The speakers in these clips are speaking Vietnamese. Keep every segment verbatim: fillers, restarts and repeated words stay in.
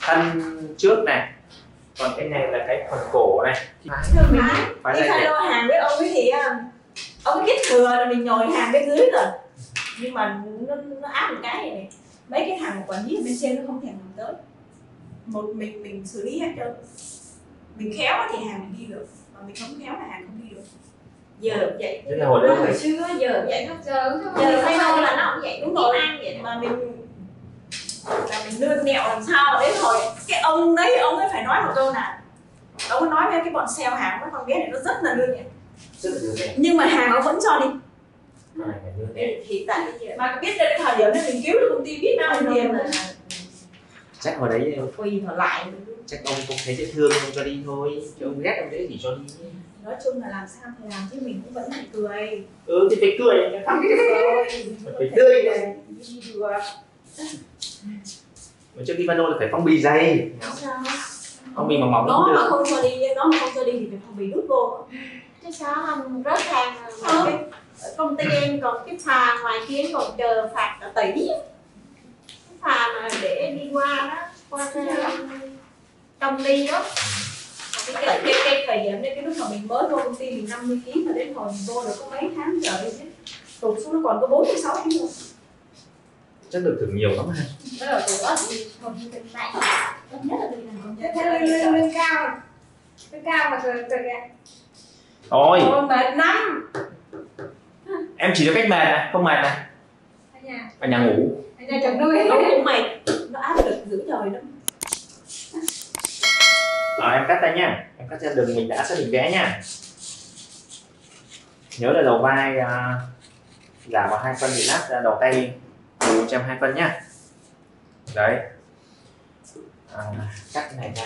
thân trước này, còn cái này là cái phần cổ này. Thường mà Phải đi đây khai để- đo hàng với ông ấy thì à, ông ấy kết thừa là mình nhồi hàng bên dưới rồi, nhưng mà nó, nó áp một cái này, mấy cái thằng quản lý ở bên trên nó không thèm làm tới, một mình mình xử lý hết trơn. Mình khéo thì hàng mình đi được, mà mình không khéo là hàng không đi được. Giờ vậy Thế là hồi đấy hồi xưa giờ vậy thôi, giờ giờ khai đo là nó cũng vậy, đúng rồi, mà mình là mình lươn nẹo làm sao đến hồi cái ông đấy ông ấy phải nói một câu là ông ấy nói với cái bọn sale hàng với con bé này nó rất là lươn nẹo, rất là lươn nẹo. nhưng mà hàng nó vẫn cho đi. Con này phải lươn nẹo. Thì tại mà biết đến thời điểm này mình cứu được công ty biết bao nhiêu tiền mà Chắc hồi đấy quỳ họ lại. chắc ông cũng thấy dễ thương không cho đi thôi, chứ ông ghét ông dễ thì cho đi. Nói chung là làm sao thì làm chứ mình cũng vẫn phải cười. Ừ thì phải cười, Rồi, phải tươi này. đi được. Mà trước đi Vano là phải phong bì dày. Sao? Phong bì mỏng mỏng Nó cũng mà được. không cho đi, nó mà không cho đi thì phải phong bì đút vô. chứ sao không rớt hàng Ờ. cái công ty em còn cái phà ngoài kia còn chờ phạt cả tỷ, cái phà mà để đi qua đó, qua cái công ty đó. Cái cái cái, cái thời điểm này cái lúc mà mình mới vô công ty mình năm mươi ký mà đến hồi mình vô được có mấy tháng trời đi tụt xuống nó còn có bốn mươi sáu ký thôi. Chắc được thưởng nhiều lắm ha. Đó là tụt đó thì còn như tình bạn. Tốt nhất là mình làm công ty lên lên lên cao. Lên cao mà rồi rồi Thôi, Ôi mệt lắm. em chỉ có cách mệt này, không mệt này. Ở nhà, Ở nhà ngủ. ở nhà chồng nuôi nó cũng mệt, nó áp lực dữ trời lắm. Rồi em cắt ra nhá, em cắt ra đường mình đã xác định vẽ nhá. Nhớ là đầu vai uh, giảm vào hai phân bị lát ra, đầu tay một trăm hai phân nhá. Đấy. À, cắt cái này ra.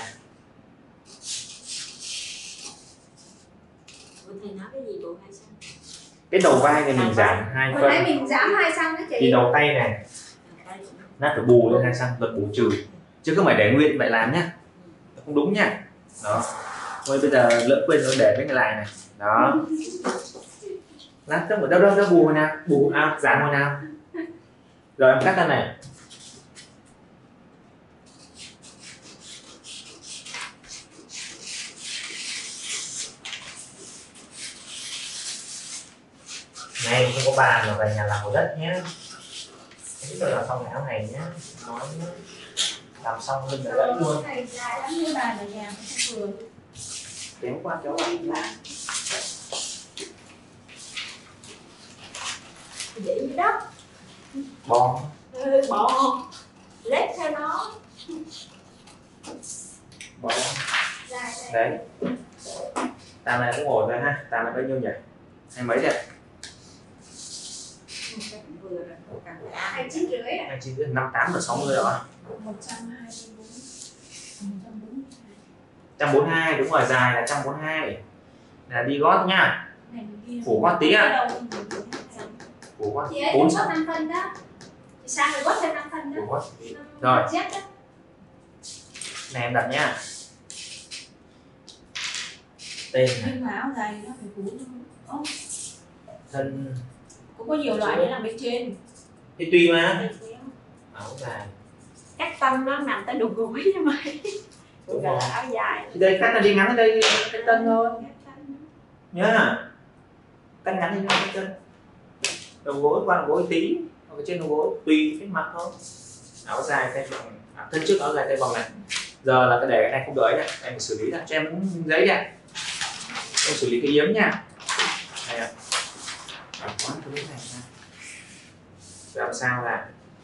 Thầy nói cái gì bộ hay sao? Cái đầu vai này mình giảm hai Hồi nãy phân. mình giảm hai xăng đó Thì chị. đầu tay này nó phải bù lên hai xăng, luật bù trừ. Chứ không phải để nguyên vậy làm nhá. Không đúng nhá. Đó. Thôi bây giờ lỡ quên rồi để cái này lại này. Đó. Lát đâu đâu đâu đâu bù hồi nào, bù à, giảm hồi nào. Rồi em cắt ra này. Này không có bàn mà về nhà làm một đất nhé. Thế rồi là xong cái áo này nhé. Nói nhé. Làm xong lưng là gãy luôn. Này dài lắm như bàn ở nhà không vừa. Kéo qua kéo lại. Để dưới đất, Bò. ừ, bỏ lết theo nó. Bò. Dài đây. Đấy. Tàm này cũng ổn rồi ha. Tàm này bao nhiêu nhỉ? Hai mấy đây? Vừa rồi, càng Hai chín rưỡi ạ. Hai chín năm tám và sáu mươi rồi. Một trăm hai mươi bốn. Một trăm bốn mươi hai. một trăm bốn mươi hai đúng rồi, dài là một trăm bốn mươi hai. Là đi gót nhá. Này mình ghi Phủ gót tí à? đâu mình ghi hai. Phủ gót chị ấy bốn có năm phân đó, chị sang rồi gót thêm năm phân đó. Phủ gót tí. Rồi. Z đó. Này em đặt nhá. Tên này. Nhưng mà áo dài nó phải phủ. Ồ, Thân. cũng có nhiều loại để làm bên trên. Thì tùy mà. Áo dài. Cắt tân nó nằm tới đùi gối cho mày. Đúng Gọi rồi. là áo dài. Thì đây cắt là đi ngắn ở đây cái tân thôi. Nhá. Cắt ngắn đi cái chân. Đầu gối qua đầu gối tí, hoặc trên đầu gối tùy cái mặt thôi. Áo dài tay vòng, à, thân trước áo dài tay vòng này. Giờ là cái để cái này không đợi này, em phải xử lý ra cho em giấy nha. Em xử lý cái yếm nha. Đây ạ. À, quán cái này nha. Làm sao là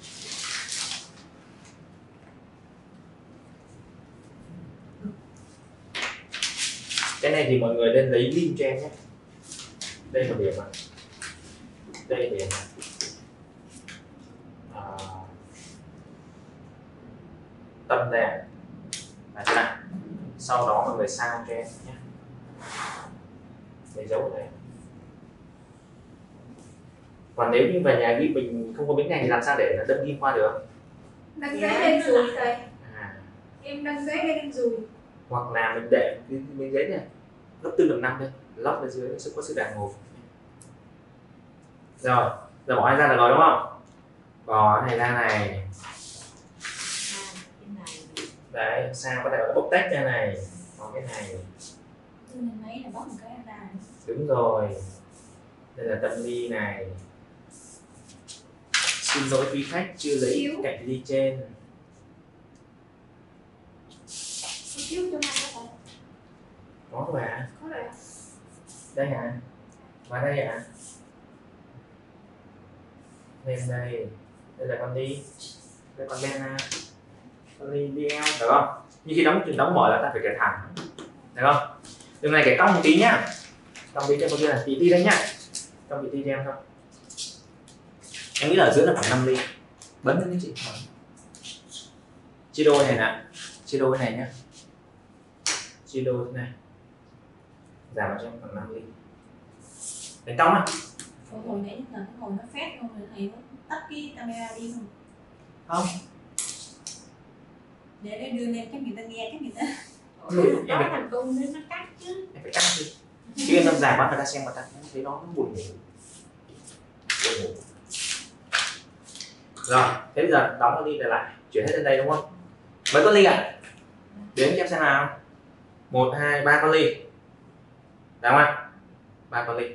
cái này thì mọi người nên lấy lim cho em nhé. Đây là điểm ạ. Đây là điểm ạ. À, tâm đèn là thế nào. Sau đó mọi người sao cho em nhé. Lấy dấu ở đây. Còn nếu như về nhà ghi mình không có miếng này thì làm sao để nó đâm ghim qua được? Đăng giấy lên dùi thầy. À, Em đăng giấy lên dùi. hoặc là mình để cái miếng giấy này gấp tư lần năm đây, lót bên dưới sẽ có sự đàn hồi. Rồi, giờ bỏ ra là rồi đúng không? Bỏ cái này ra này. À, cái này Đấy, sao có thể nó bốc tách ra này, còn cái này. Tôi nên lấy là bóc một cái ra. Đúng rồi. Đây là tâm ly này. Xin lỗi quý khách chưa lấy Chiếu. cạnh ly trên. Chiếu cho này có Có rồi ạ. có rồi. Đây hả? Và đây hả? Lên đây. Đây là con ly. Đây con Lena. Con ly đi eo, được không? Nhưng khi đóng chừng đóng mở là ta phải kẻ thẳng. Được không? Đường này kẻ cong một tí nhá. Cong tí cho con kia là tí tí đấy nhá. Cong tí tí cho em thôi. Em nghĩ là ở giữa là khoảng năm ly. Bấn lên chị. Chia đôi này nè. Chia đôi này nhá. Chia đôi thế này. Giảm vào cho em khoảng năm ly. Đánh cong á. Hồi hồi nãy là cái hồi nó phét không rồi thầy nó tắt cái camera đi không? Không. Để để đưa lên cái người ta nghe cái người ta. Ừ, em Nói phải, thành công nên nó cắt chứ. em phải cắt đi. Chứ em làm dài quá người ta xem người ta cũng thấy nó buồn ngủ. Buồn ngủ. Rồi, thế bây giờ đóng con ly này lại, chuyển hết lên đây đúng không? Mấy con ly à? Đếm cho em xem nào. Một, hai, ba con ly. Đúng không? Ba con ly.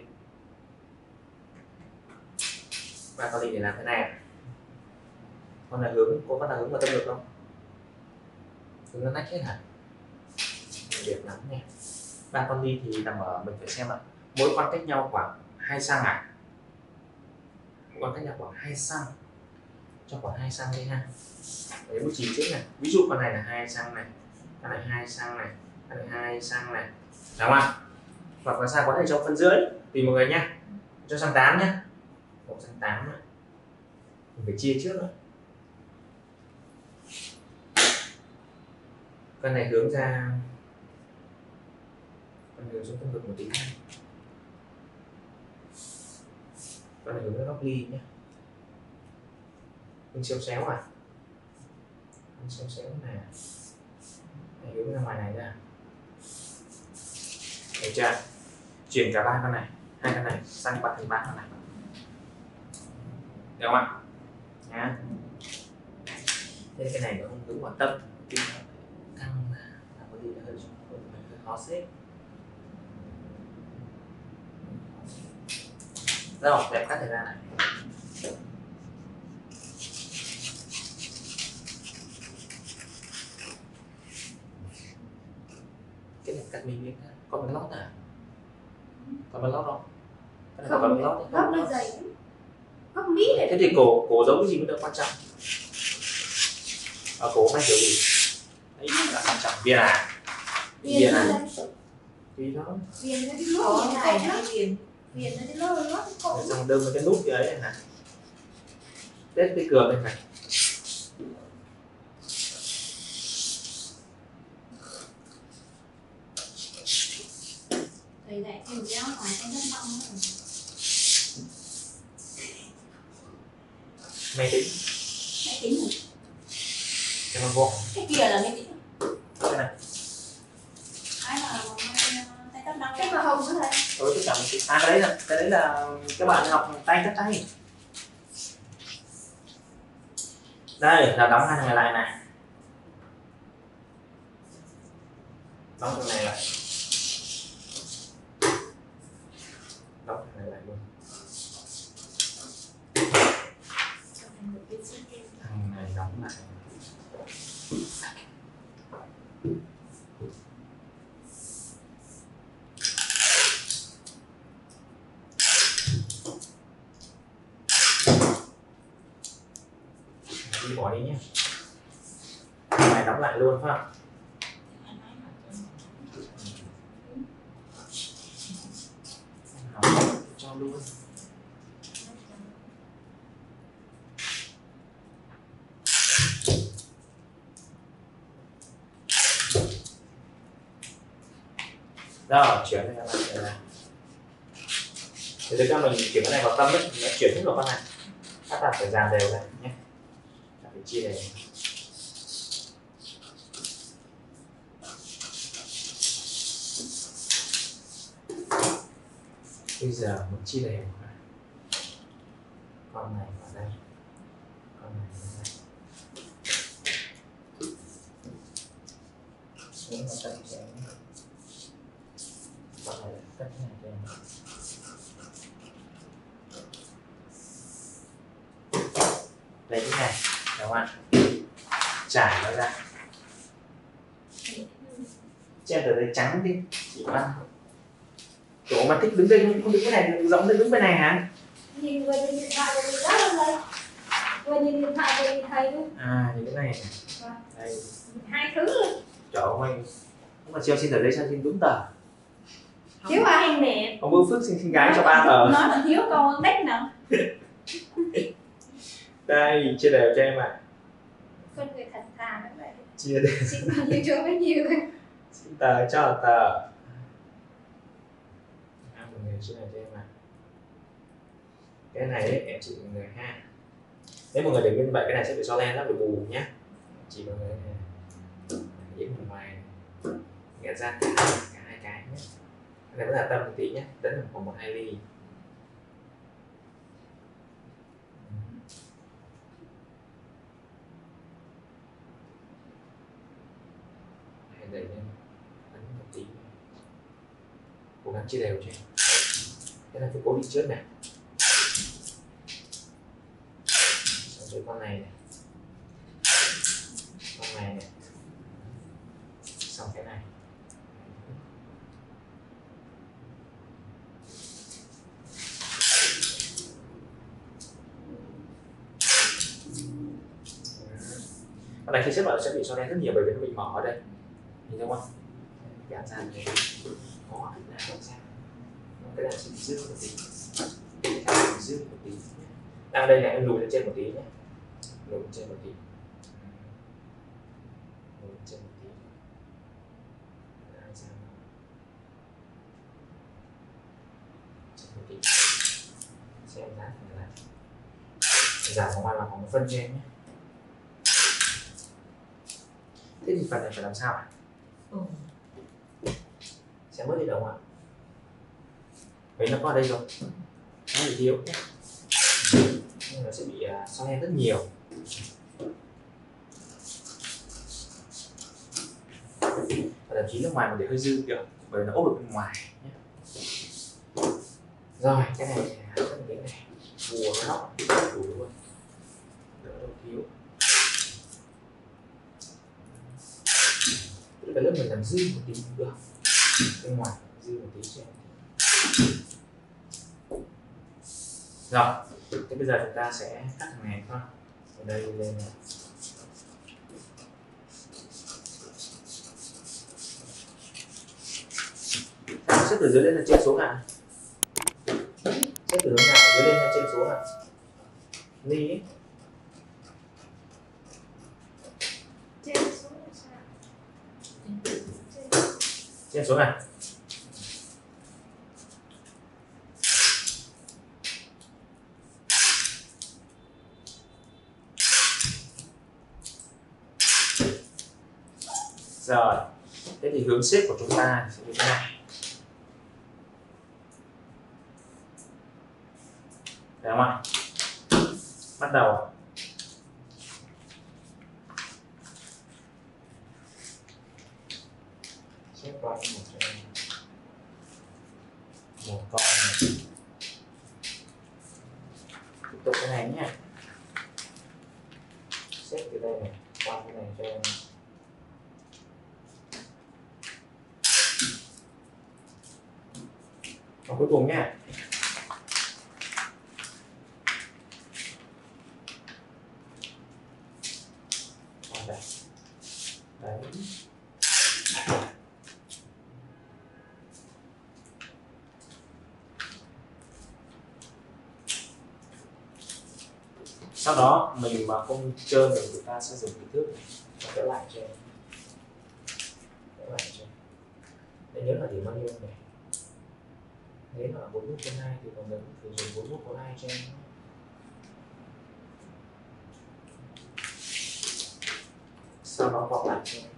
Ba con ly để làm thế này. Con này hướng, có con nào hướng vào tâm lực không? Hướng nó nách hết hả? Đẹp lắm nha. Ba con ly thì nằm ở, mình phải xem ạ. Mỗi con cách nhau khoảng hai xăng à? Mỗi con cách nhau khoảng hai xăng. Cho khoảng hai xăng đi ha. Đấy, bút chì trước này. Ví dụ con này là hai xăng này, con này hai xăng này, con này hai xăng này. Đúng không? Hoặc là sao có thể cho phân rưỡi tùy mọi người nhá. Cho xăng tám nhá. Một xăng tám này. Mình phải chia trước nữa. Con này hướng ra, con hướng xuống tâm lực một tí này. Con này hướng ra góc ly nhé. Hướng xéo xéo à? Hướng xéo xéo này. Này hướng ra ngoài này ra. Được chưa? Chuyển cả ba con này, hai con này sang qua thành ba con này. Được không ạ? Nhá. Thế cái này nó không hướng vào tâm, căng ra là có gì hơi hơi khó xếp. Rồi, đẹp cắt thời gian này. Cái này cắt mình miếng có bánh lót à? Có bánh lót không? Cái này có bánh lót Góc nó dày lắm. Góc mí này. thế thì cổ cổ giấu cái gì mới được quan trọng? Ở cổ may kiểu gì? Đấy là quan trọng. Viên à? Viên à? Vì đó. Viền nó đi Có lốt như cái này này đó. nó viền. Viền nó đi lốt lốt cổ. Rồi xong đâm vào cái nút kia ấy hả? Tết cái cường đây này. Thầy lại kêu giáo ngoài cái đất băng nữa. Máy tính. Máy tính rồi. Cái nó vô. Cái kia là máy tính. Cái này. Cái mà tay tóc đăng Cái mà hồng có thể. Ừ, cái chồng chị. À cái đấy là cái đấy là các bạn học tay chắc tay. Đây là đóng hai thằng này lại này. Đóng thằng này lại. Đóng thằng này lại luôn. Thằng này đóng lại. Đi bỏ đi nhé. Thằng này đóng lại luôn phải không? Học cho luôn. Rồi, chuyển cái này lại này. Thì thực ra mình chuyển cái này vào tâm ấy, nó chuyển hết vào con này. Các bạn phải dàn đều này nhé. Các phải chia đều. Bây giờ muốn chia đều này. Con này vào đây. Con này vào đây. Đúng là cắt cho em. Còn này là cắt cái này cho em. Lấy cái này, đúng không ạ? Trải nó ra. Che tờ giấy trắng đi, chị Văn. Chỗ mà thích đứng đây không đứng cái này, giống đứng bên này hả? Nhìn vừa nhìn điện thoại vừa nhìn đó luôn đây. Vừa nhìn điện thoại vừa nhìn thầy luôn. À, thì cái này này. Vâng. Đây. Hai thứ luôn. Trời ơi, không mà treo xin tờ giấy sao xin đúng tờ. Thiếu à em nè. Ông Bưu Phước xin, xin gái cho ba tờ. Nói mà thiếu câu tách nào. Đây, chia đều cho em ạ. À. Con người thật thà lắm vậy. Chia đều. Xin bao nhiêu cho bấy nhiêu thôi. Xin tờ cho tờ. À, mọi người chia đều cho em ạ. À. Cái này ấy, em chỉ mọi người ha. Nếu mọi người để nguyên vậy cái này sẽ bị so len, nó bị bù nhé. Chỉ mọi người này. Dính ở ngoài nghĩa ra cả, cả hai cái nhé. Cái này vẫn là tâm một tí nhé, tính là khoảng một hai ly. Hay đẩy lên ấn một tí, cố gắng chia đều cho em. Cái này phải cố đi trước này. Xong rồi con này này, con này này, xong cái này. Con này khi xếp vào sẽ bị so đen rất nhiều bởi vì nó bị mở ở đây, nhìn thấy không? Giảm ra này, có cái nào ra, cái nào sẽ bị dư một tí, cái nào bị dư một tí. Đang đây này em lùi lên trên một tí nhé, lùi lên trên một tí, lùi lên trên một tí. Trên một tí, xem giá thành là giảm ở ngoài là khoảng một phân cho em nhé. Thế thì phần này phải làm sao ạ? Ừ. Sẽ mất đi đâu ạ? Vậy nó có ở đây rồi, nó bị thiếu nhé. Nhưng nó sẽ bị uh, so đen rất nhiều. Và thậm chí nước ngoài mà để hơi dư được, bởi nó ốp được bên ngoài nhé. Rồi, cái này rất là cái này bùa nó đủ luôn, đỡ đâu thiếu. Cái lớp mình làm dư một tí cũng được, bên ngoài dư một tí cho em. Rồi, thế bây giờ chúng ta sẽ cắt thằng này thôi. Ở đây lên này. Xếp từ dưới lên là trên xuống à? Xếp từ hướng nào dưới lên hay trên xuống à? Ly ấy. Trên xuống là sao? Trên xuống à? Rồi, thế thì hướng xếp của chúng ta sẽ như thế này. Được không ạ? Bắt đầu. Xếp qua một cho em. Một con này. Tiếp tục cái này nhé. Xếp từ đây này qua cái này cho em. Và cuối cùng nhé. Đây. Đấy. Sau đó mình mà không trơn thì chúng ta sẽ dùng cái thước này và kéo lại cho em. Kéo lại cho em. Để nhớ là điểm bao nhiêu này. Nếu là bốn mốt hai thì còn mình phải dùng bốn mốt hai cho em. Sau đó bọc lại cho em.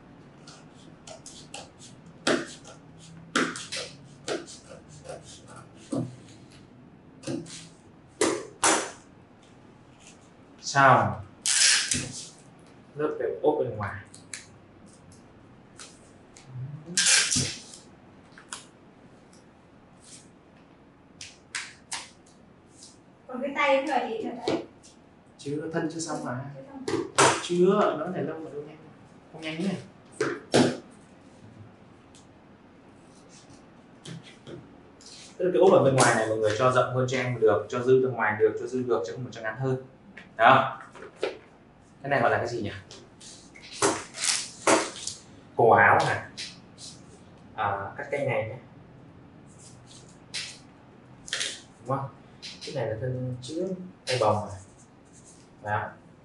Xong lớp đều ốp bên ngoài. cái tay thôi chị cho thấy. Chưa, thân chưa xong mà. Chưa, nó này lâu mà đâu nhanh. Không nhanh nhé. Tức là cái ốp ở bên ngoài này mọi người cho rộng hơn cho em được, cho dư ra ngoài được, cho dư được, chứ không phải cho ngắn hơn. Đó. Cái này gọi là cái gì nhỉ? Cổ áo hả? À, cắt cái này nhé. Đúng không? Cái này là thân trước tay bồng này. Đó.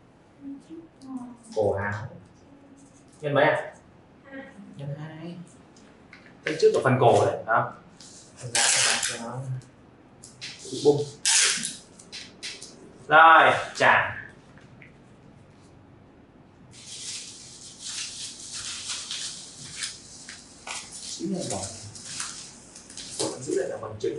Cổ áo. Nhân mấy à? Nhân hai. Thân trước ở phần cổ đấy, đó. Phần giá phần giá cho nó bị bung. Rồi, chả. Giữ lại bỏ. Giữ lại là bằng chứng.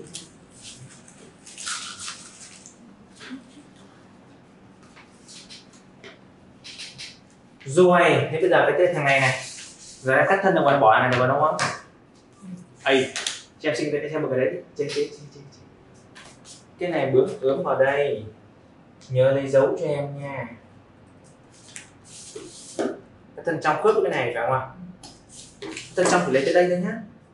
Rồi, thế bây giờ cái thằng này này. Rồi em cắt thân được vào bỏ này được vào đúng không? Ây, cho em xin cái xem một cái đấy đi. Trên, trên, trên, trên. Cái này bướm ướm vào đây. Nhớ lấy dấu cho em nha. Cái thân trong khớp với cái này phải không ạ? Thân trong thì lấy tới đây thôi nhá.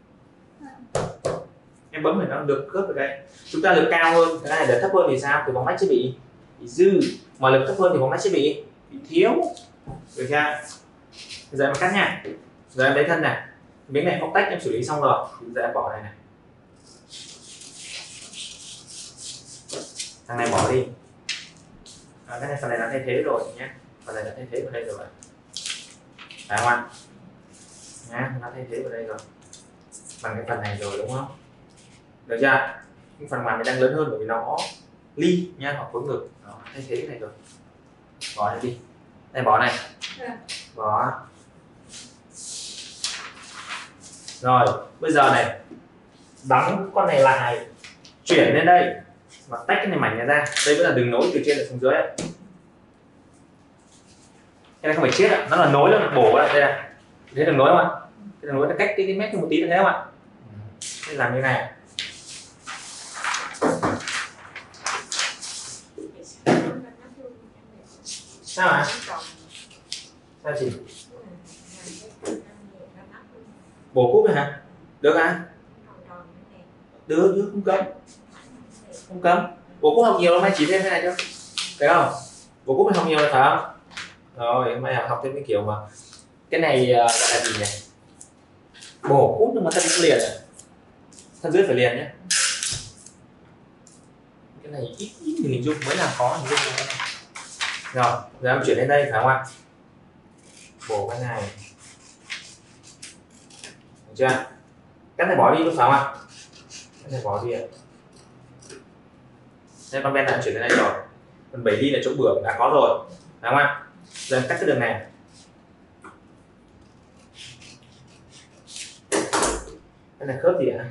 Em bấm thì nó được khớp ở đây. Chúng ta lực cao hơn, cái này để thấp hơn thì sao? Thì bóng mách sẽ bị, bị dư. Mà lực thấp hơn thì bóng mách sẽ bị, bị thiếu. Được chưa? Giờ em cắt nha. Giờ em lấy thân này. Miếng này bóc tách em xử lý xong rồi. Giờ em bỏ này này. Thằng này bỏ đi. À, cái này phần này đã thay thế rồi nhé. Phần này đã thay thế vào đây rồi. Phải không ạ? Nhá, nó thay thế vào đây rồi. Bằng cái phần này rồi đúng không? Được chưa? Nhưng phần ngoài này đang lớn hơn bởi vì nó ly nhá, hoặc khối ngực. Đó, thay thế cái này rồi. Bỏ này đi. Đây bỏ này. Bỏ. Rồi, bây giờ này đóng con này lại, chuyển lên đây và tách cái này mảnh này ra. Đây vẫn là đường nối từ trên xuống dưới ấy. Cái này không phải chiết ạ, nó là nối, nó là bổ lại đây này. Thấy đường nối không ạ? Cái đường nối nó cách cái, cái mét một tí thấy không ạ? Đây làm như này. Sao ạ? Sao chị? Bổ cúp này hả? Được hả? Được, được, không cấm. Không cấm. Bổ cúp học nhiều lắm, hay chỉ thêm cái này chứ? Thấy không? Bổ cúp học nhiều là phải không? Rồi, hôm nay học thêm cái kiểu mà cái này uh, gọi là gì nhỉ? Bổ cúp nhưng mà thân liền này. Thân dưới phải liền nhé. Cái này ít ít thì hình dung mới làm khó hình dung này. Rồi, giờ em chuyển lên đây phải không ạ? Bổ cái này. Được chưa? Cái này bỏ đi đúng phải không ạ? Cái này bỏ đi ạ. Đây con ben đã chuyển lên đây rồi. Phần bảy ly là chỗ bưởng đã có rồi. Phải không ạ? Giờ em cắt cái đường này. Cái này khớp gì ạ?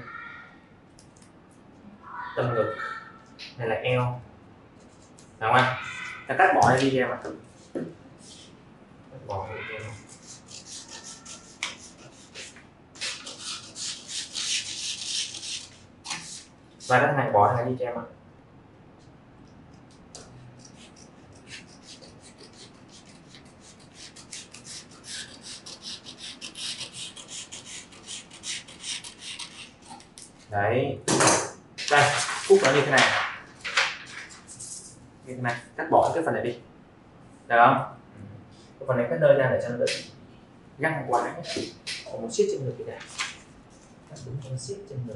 Tâm ngực. Này là eo. Phải không ạ? Ta cắt bỏ này đi cho em ạ. Cắt bỏ đi cho em. Và cái này bỏ này đi cho em ạ. Đấy. Đây, khúc nó như thế này. Như thế này, cắt bỏ cái phần này đi. Được không? Cái phần này cắt nơi ra để cho nó đỡ găng quá nhé. Có một siết trên ngực cái này. Cắt đúng con siết trên ngực.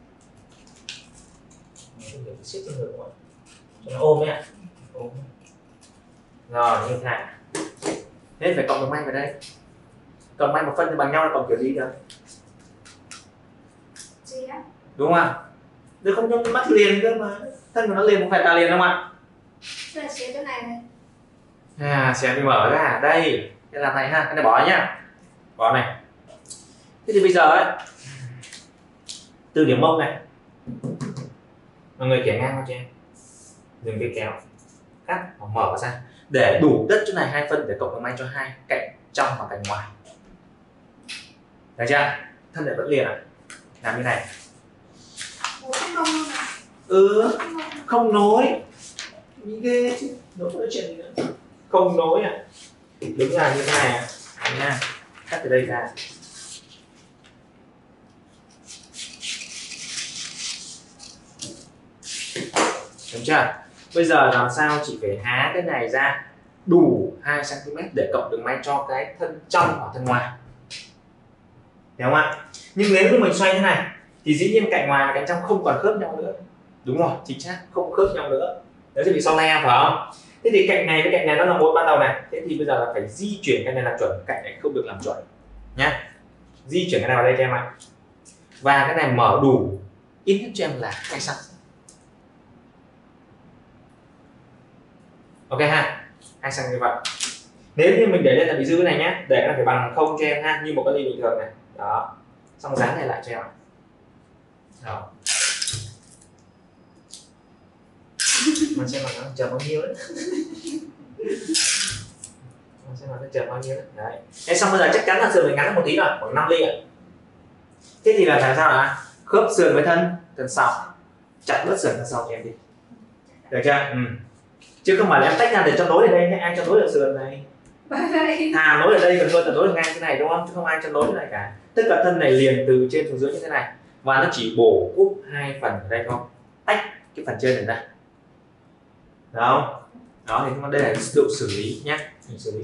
Siết trên ngực đúng không ạ? Cho nó ôm nhé. Ôm. Rồi, như thế này. Thế phải cộng được may vào đây. Cộng may một phân thì bằng nhau là cộng kiểu gì được? Đúng không ạ? Được không cho mắt liền cơ mà. Thân của nó liền không phải ta liền không ạ? Là xé chỗ này này. À, xé bị mở ra. Đây. Cái làm này ha. Cái này bỏ nhá. Bỏ này. Thế thì bây giờ ấy, từ điểm mông này mọi người kéo ngang qua cho em. Dừng cái kéo. Cắt và mở ra. Để đủ đất chỗ này hai phân để cộng được may cho hai cạnh trong và cạnh ngoài. Được chưa? Thân này vẫn liền ạ. À? Làm như này. Ừ, không nối. Nghĩ ghê chứ, nối nói chuyện gì nữa. Không nối à? Đúng là như thế này à? Nha, cắt từ đây ra. Đúng chưa? Bây giờ làm sao chị phải há cái này ra đủ hai xăng ti mét để cộng đường may cho cái thân trong hoặc thân ngoài. Hiểu không ạ? Nhưng nếu như mình xoay thế này thì dĩ nhiên cạnh ngoài và cạnh trong không còn khớp nhau nữa. Đúng rồi, chính xác, không khớp nhau nữa. Đấy sẽ bị sau le phải không? Thế thì cạnh này với cạnh này nó là một ban đầu này. Thế thì bây giờ là phải di chuyển cái này làm chuẩn, cạnh này không được làm chuẩn nhá. Di chuyển cái này vào đây cho em ạ. Và cái này mở đủ ít nhất cho em là hai xăng. Ok ha, hai xăng như vậy. Nếu như mình để lên là bị dư cái này nhé, để cái này phải bằng không cho em ha, như một cái ly bình thường này. Đó, xong dán này lại cho em. Đó. Mình xem mà nó chờ bao nhiêu đấy. Mình xem mà nó chờ bao nhiêu đấy. Đấy. Thế xong bây giờ chắc chắn là sườn mình ngắn một tí rồi, khoảng năm ly ạ. Thế thì là làm sao ạ? Khớp sườn với thân, thân sau. Chặt bớt sườn thân sau cho em đi. Được chưa? Ừ. Chứ không phải là em tách ra để cho nối ở đây nhé, ai cho nối ở sườn này. À, nối ở đây còn hơn là nối ở ngang thế này đúng không? Chứ không ai cho nối thế này cả. Tất cả thân này liền từ trên xuống dưới như thế này. Và nó chỉ bổ úp hai phần ở đây thôi. Tách cái phần trên này ra. Đó. Đó thì đây là độ xử lý nhé. Mình xử lý.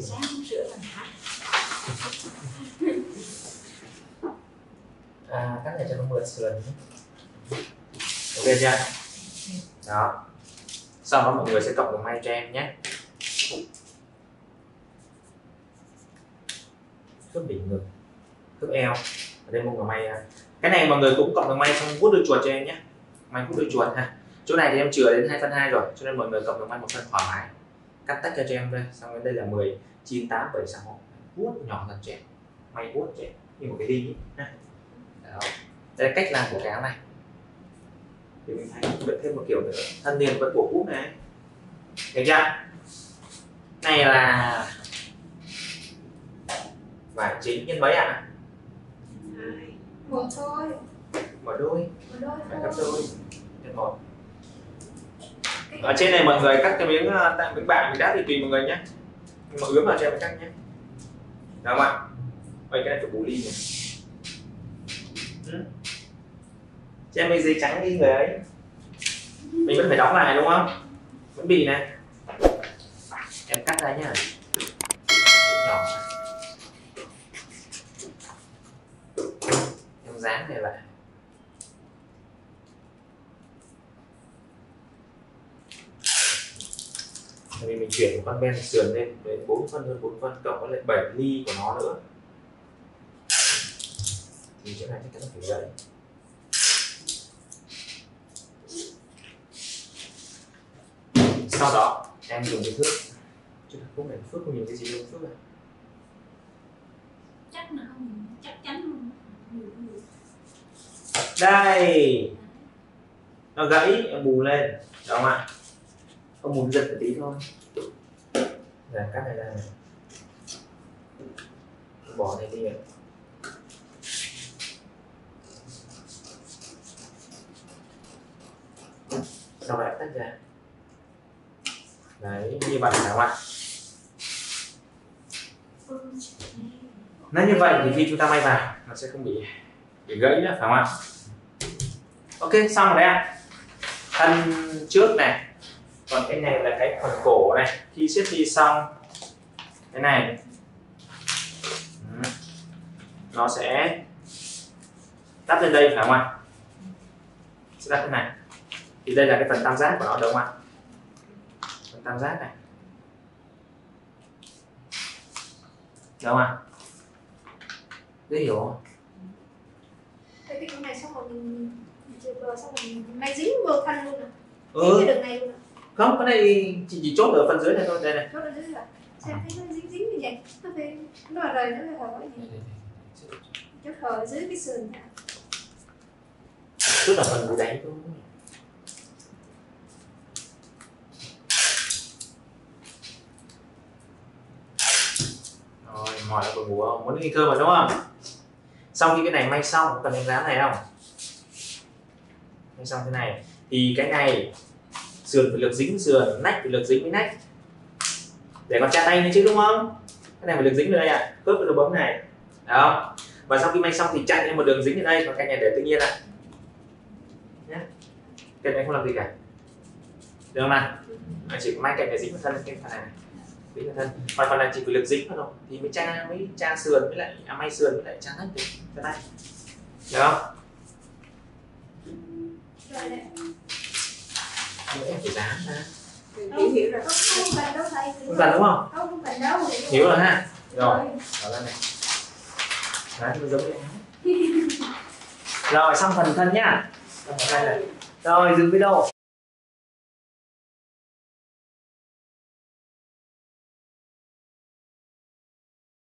À, cắt này cho nó mượt sườn. Ok chưa? Đó. Sau đó mọi người sẽ cộng đường may cho em nhé. Khớp đỉnh ngực, khớp eo. Ở đây mông đường may. Cái này mọi người cũng cộng đường may xong vuốt đuôi chuột cho em nhé. May vuốt đuôi chuột ha. Chỗ này thì em chừa đến hai phân hai rồi, cho nên mọi người cộng đường may một phân thoải mái. Cắt tách cho em đây. Xong đây là mười, chín, tám, bảy, sáu. Vuốt nhỏ dần cho em. May vuốt cho em như một cái ly ha. Đó. Đây là cách làm của cái áo này. Thì mình thấy được thêm một kiểu nữa, thân liền vẫn bổ úp này. Được chưa? Này là vải chín nhân mấy ạ? À? Một thôi. Một đôi. Một đôi. Phải cắt đôi. Nhân một. Ở trên này mọi người cắt cái miếng tặng miếng bạc miếng đá thì tùy mọi người nhé. Nhưng mà ướm vào cho em cắt nhé. Được không ạ? Vậy cái này phải bù ly này. Ừ. Cho em cái dây trắng đi người ấy. Mình vẫn phải đóng lại đúng không? Vẫn bị này. Em cắt ra nhá. Nhỏ. Em dán này lại. Tại vì mình chuyển một con ben sườn lên đến bốn phân hơn bốn phân cộng với lại bảy ly của nó nữa. Thì chỗ này chắc chắn phải dậy. Sau đó em dùng cái thước, chứ không phải Phước không nhìn cái gì đâu Phước này. Chắc là không, chắc chắn không. Đây, nó gãy em bù lên, được không ạ? Không bù giật một tí thôi. Là cắt này ra này, bỏ này đi ạ. Sau lại tách ra. Đấy, như vậy phải không ạ? Nếu như vậy thì khi chúng ta may vào nó sẽ không bị, bị gãy nữa phải không ạ? Ok, xong rồi đấy ạ. Thân trước này. Còn cái này là cái phần cổ này. Khi xếp đi xong cái này nó sẽ đắp lên đây phải không ạ? Sẽ đắp thế này. Thì đây là cái phần tam giác của nó đúng không ạ? Phần tam giác này. Được không ạ? Dễ hiểu không? Thế thì cái này xong rồi mình chừa bờ xong rồi mình may dính bờ khăn luôn à? Ừ. Cái đường này luôn à? Không, cái này chỉ, chỉ chốt ở phần dưới này thôi, đây này. Chốt ở dưới à? Xem thấy nó dính dính như vậy, nó phải nó là rời nó phải hỏi gì? Chốt ở dưới cái sườn này. Chốt ở phần dưới đáy thôi. Rồi, mỏi là buồn ngủ không? Muốn đi cơm rồi đúng không? Sau khi cái này may xong, cần cái dán này không? May xong thế này thì cái này sườn phải lực dính với sườn, nách phải lực dính với nách, để còn tra tay nữa chứ đúng không? Cái này phải lực dính vào đây ạ, à, khớp với đầu bấm này, đó. Và sau khi may xong thì chặn lên một đường dính ở đây, còn cạnh này để tự nhiên ạ, nhé. Cạnh này không làm gì cả, được không nào? Chỉ may cạnh này dính vào thân cái phần này, dính vào thân, còn phần này chỉ phải lực dính vào thôi, thì mới tra mới tra sườn với lại à, may sườn với lại tra nách được cái tay, được không? Em phải dán ra. Hiểu hiểu rồi. Không cần đâu thầy. Không cần đúng không? Không không cần đâu. Hiểu rồi ha. Rồi, đó là này. Đấy, nó giống như rồi, xong phần thân nhá. Xong phần thân này. Rồi, dừng video.